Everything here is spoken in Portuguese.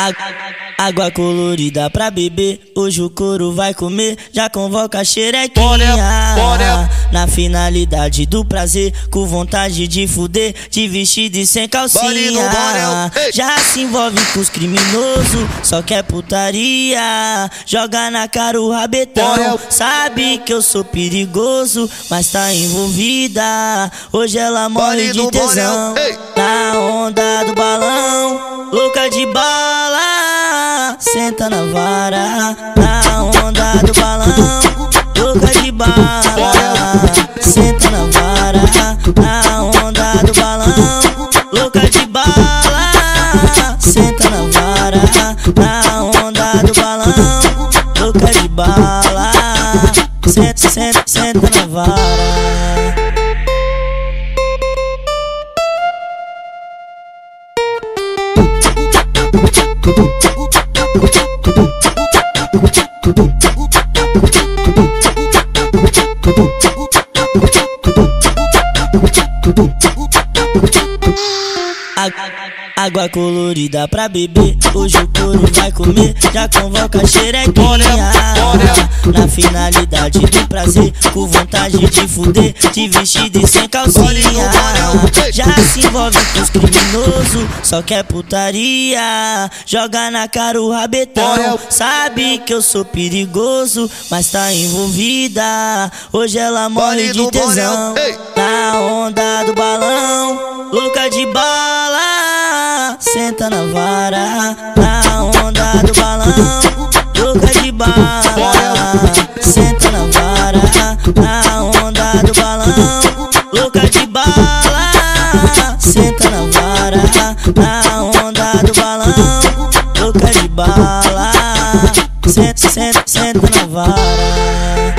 Água colorida pra beber, hoje o couro vai comer. Já convoca a xerequinha na finalidade do prazer, com vontade de fuder, de vestido e sem calcinha. Já se envolve com os criminosos, só quer putaria. Joga na cara o rabetão, sabe que eu sou perigoso, mas tá envolvida. Hoje ela morre de tesão, na onda do balão, louca de bala, senta na vara. Na onda do balão, louca de bala, senta na vara. Na onda do balão, louca de bala, senta na vara. Na onda do balão, louca de bala, senta na vara. Água colorida pra beber, hoje o couro vai comer. Já convoca a xerequinha na finalidade do prazer, com vontade de fuder, de vestido e sem calcinha. Já se envolve com os criminosos, só quer putaria. Joga na cara o rabetão, sabe que eu sou perigoso, mas tá envolvida. Hoje ela morre de tesão, na onda do balão, louca de bala, senta na vara. Na onda do balão, louca de bala, senta na vara. Na onda do balão, louca de bala, senta na vara. Na onda do balão, louca de bala, senta na vara.